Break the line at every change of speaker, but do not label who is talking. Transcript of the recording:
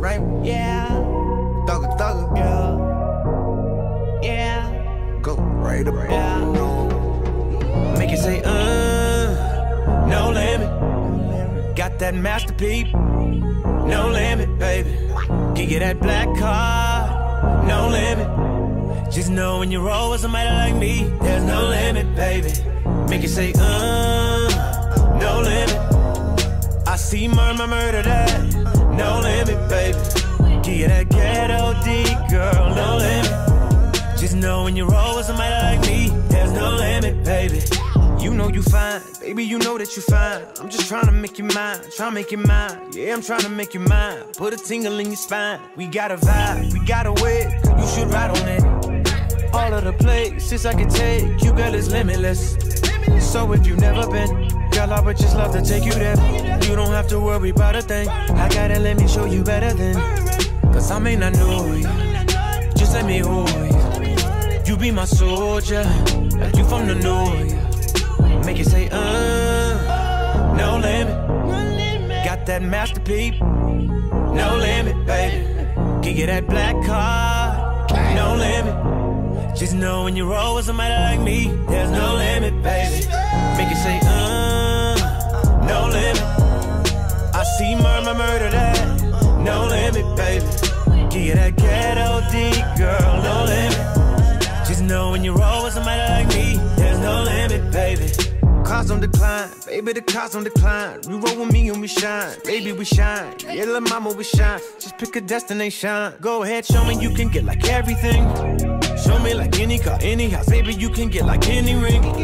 Raymond.
Yeah.
Thugger.
Yeah.
Go right up.
Yeah. Make it say, no limit. Got that masterpiece. No limit, baby. Give you that black card. No limit. Just know when you roll with somebody like me, there's no limit, baby. Make it say, no limit. I see murder that. No limit, baby. Give you that ghetto D, girl. No limit. Just know when you roll with somebody like me, there's no limit, baby. You know you fine, baby, you know that you fine. I'm just trying to make you mine, trying to make you mine. Yeah, I'm trying to make you mine. Put a tingle in your spine. We got a vibe, we got a way. You should ride on it. All of the places I can take you, girl, is limitless. So if you've never been, girl, I would just love to take you there. You don't have to worry about a thing. I gotta let me show you better than. Cause I may not know you, just let me hold you. You be my soldier, like you from the north. Make it say, no limit. Got that masterpiece. No limit, baby. Give you that black card. No limit. Just know when you roll with somebody like me, there's no limit, baby. Make it say, no limit. I see murder that. No limit, baby. Give you that ghetto D, girl. No limit. Just know when you roll with somebody like me, there's no limit, baby. Cars on decline, baby, the cars on decline. You roll with me and we shine, baby, we shine. Yeah, little mama, we shine. Just pick a destination. Go ahead, show me you can get like everything. Show me like any car, any house, baby, you can get like any ring.